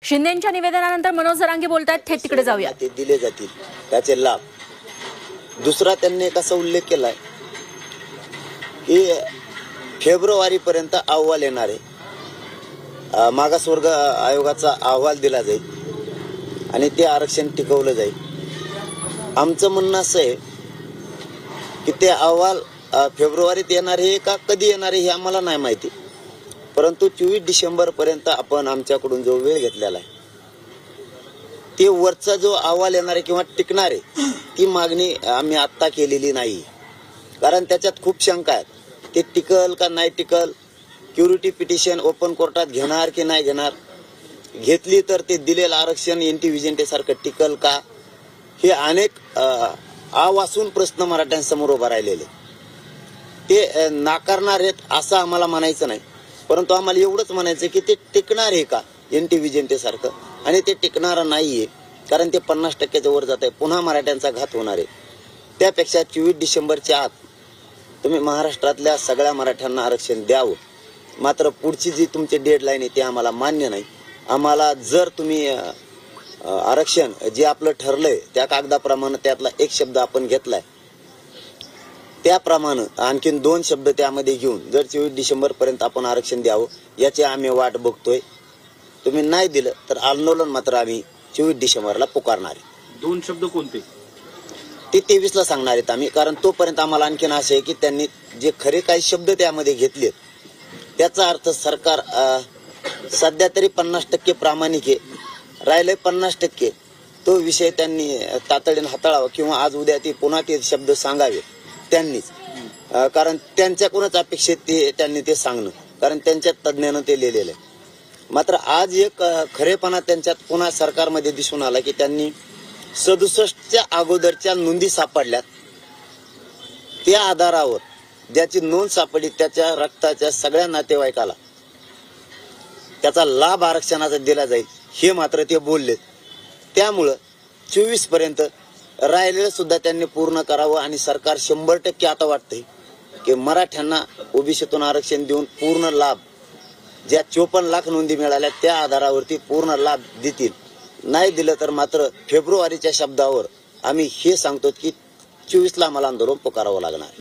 शिंदेंच्या निवेदनानंतर मनोज जरांगे बोलतात, थेट तिकडे जाऊया. ते दिले जातील त्याचे लाभ. दुसरा त्यांनी कसा उल्लेख केलाय की फेब्रुवारी पर्यंत अहवाल येणार आहे, मागासवर्ग आयोगाचा अहवाल दिला जाईल आणि ते आरक्षण टिकवलं जाईल. आमचं म्हणणं असं आहे की ते अहवाल फेब्रुवारीत येणार आहे का कधी येणार आहे हे आम्हाला नाही माहिती, परंतु 24 डिसेंबर पर्यंत आपण आमच्याकडून जो वेळ घेतलेला आहे ते वरचा जो अहवाल येणार आहे किंवा टिकणार आहे ती मागणी आम्ही आत्ता केलेली नाही, कारण त्याच्यात खूप शंका आहेत. ते टिकल का नाही टिकल, क्युरिटी पिटिशन ओपन कोर्टात घेणार की नाही घेणार, घेतली तर ते दिलेलं आरक्षण एनटी विजेंटे सारखं टिकल का, हे अनेक आवासून प्रश्न मराठ्यांसमोर उभा राहिलेले. ते नाकारणार आहेत असं आम्हाला म्हणायचं नाही, परंतु आम्हाला एवढंच म्हणायचं की ते टिकणार आहे का एनटी विजेंटे सारखं, आणि ते टिकणारं नाहीये, कारण ते 50% वर जात आहे. पुन्हा मराठ्यांचा घात होणार आहे. त्यापेक्षा 24 डिसेंबरच्या आत तुम्ही महाराष्ट्रातल्या सगळ्या मराठ्यांना आरक्षण द्यावं. मात्र पुढची जी तुमची डेडलाईन आहे ती आम्हाला मान्य नाही. आम्हाला जर तुम्ही आरक्षण जे आपलं ठरलंय त्या कागदाप्रमाणे त्यातला एक शब्द आपण घेतलाय त्याप्रमाणे आणखीन 2 शब्द त्यामध्ये घेऊन जर 24 डिसेंबर पर्यंत आपण आरक्षण द्यावं याची आम्ही वाट बघतोय. तुम्ही नाही दिलं तर आंदोलन मात्र आम्ही 24 डिसेंबरला पुकारणार आहे. 2 शब्द कोणते ते 23ला सांगणार आहेत आम्ही, कारण तोपर्यंत आम्हाला आणखीन असं आहे की त्यांनी जे खरे काही शब्द त्यामध्ये घेतलेत त्याचा अर्थ सरकार सध्या तरी 50% प्रामाणिक आहे, राहिलंय 50%. तो विषय त्यांनी तातडीने हाताळावा किंवा आज उद्या ते पुन्हा ते शब्द सांगावे त्यांनीच, कारण त्यांच्याकडूनच अपेक्षित त्यांनी ते सांगणं, कारण त्यांच्या तज्ज्ञानं ते लिहिलेलं आहे. मात्र आज एक खरेपणा त्यांच्यात पुन्हा सरकारमध्ये दिसून आला की त्यांनी 67च्या अगोदरच्या नोंदी सापडल्यात, त्या आधारावर ज्याची नोंद सापडली त्याच्या रक्ताच्या सगळ्या नातेवाईकाला त्याचा लाभ आरक्षणाचा दिला जाईल हे मात्र ते बोललेत. त्यामुळं 24 पर्यंत राहिलेलं सुद्धा त्यांनी पूर्ण करावं आणि सरकार 100% आता वाटतंय की मराठ्यांना ओबीसीतून आरक्षण देऊन पूर्ण लाभ ज्या 54 लाख नोंदी मिळाल्या त्या आधारावरती पूर्ण लाभ देतील. नाही दिलं तर मात्र फेब्रुवारीच्या शब्दावर आम्ही हे सांगतो की 24ला आम्हाला आंदोलन पुकारावं लागणार.